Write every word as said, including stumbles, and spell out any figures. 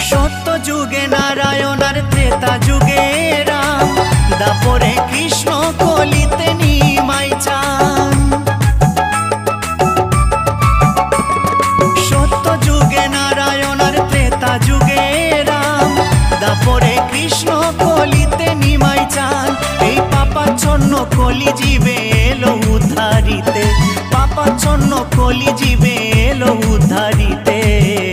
सत्य जुगे नारायण और त्रेता जुगे राम, दापरे कृष्ण कलिते निमाई चान। सत्य जुगे नारायण और त्रेता जुगे राम, दापरे कृष्ण कलिते निमाई चान। এই পাপাচ্ছন্ন কলি জীবে এলো উদ্ধারিতে, পাপাচ্ছন্ন কলি জীবে এলো উদ্ধারিতে।